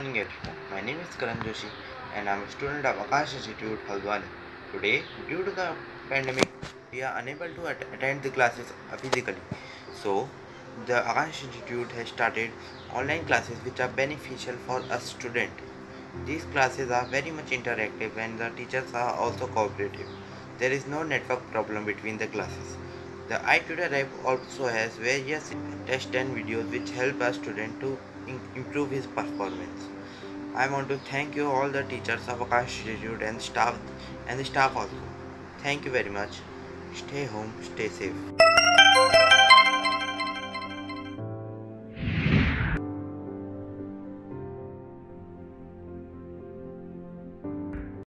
Good. My name is Karan Joshi and I'm a student of Aakash Institute, Haldwani. Today, due to the pandemic, we are unable to attend the classes physically. So, the Aakash Institute has started online classes which are beneficial for a student. These classes are very much interactive and the teachers are also cooperative. There is no network problem between the classes. The iTutor app also has various tests and videos which help a student to improve his performance. I want to thank you all the teachers of Aakash Institute and the staff also. Thank you very much. Stay home, stay safe.